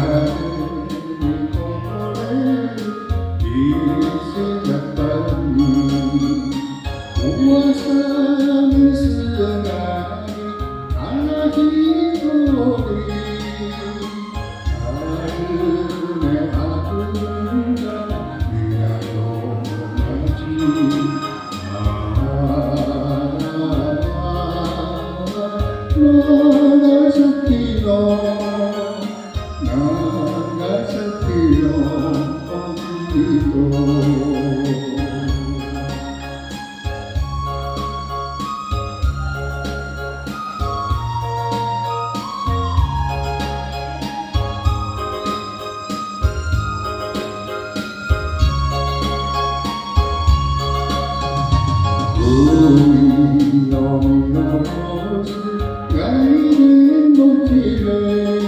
海の見残す帰りの日で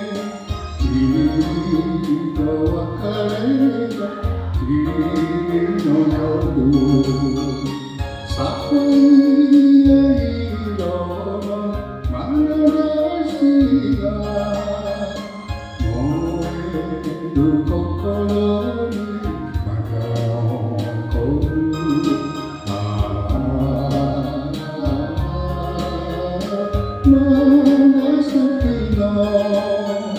君と別れた君の夜サファイア色の眼差しが燃える心にまだ残る長崎の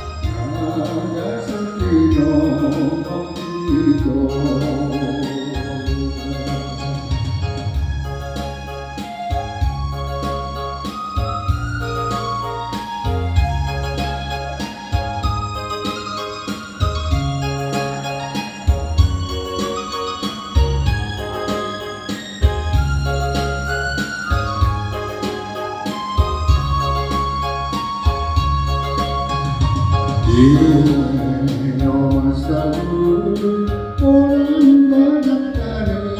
夢の朝降るオランダだったり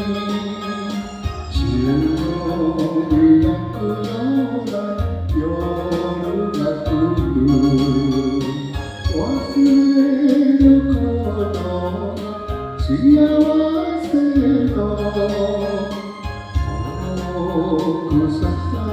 忍びなくような夜が来る忘れることが幸せと遠くささ